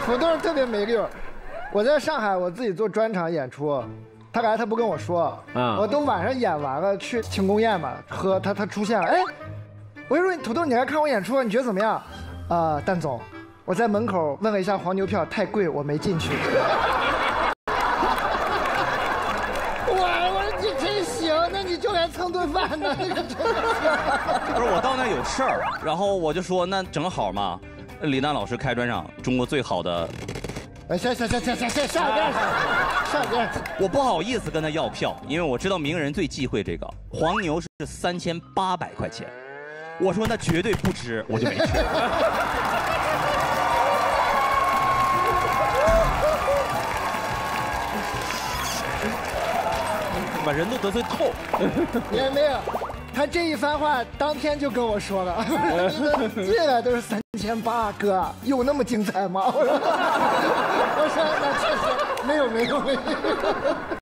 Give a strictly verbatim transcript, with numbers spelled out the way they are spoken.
土豆特别没溜儿。我在上海我自己做专场演出，他来他不跟我说，啊，我都晚上演完了去庆功宴嘛，喝他他出现了，哎，我就说土豆你来看我演出，你觉得怎么样？啊、呃，蛋总，我在门口问了一下黄牛票，太贵，我没进去。那你就来蹭顿饭呢？这个真的他说我到那有事儿，然后我就说那正好嘛，李诞老师开专场，中国最好的。 哎，下下下下下下下一遍，下一遍。 我不好意思跟他要票，因为我知道名人最忌讳这个。黄牛是三千八百块钱，我说那绝对不值，我就没去。把人都得罪透， 也没有，他这一番话当天就跟我说了，进来都是三千八，哥有那么精彩吗？我说，我说那确实没有没有没有。